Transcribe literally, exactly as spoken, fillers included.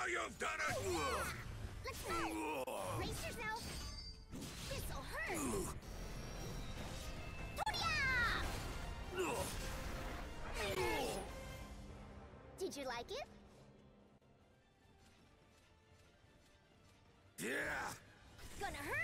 Now you've done it! Let's go! Brace yourself! This'll hurt! Tooyah! Did you like it? Yeah! Gonna hurt!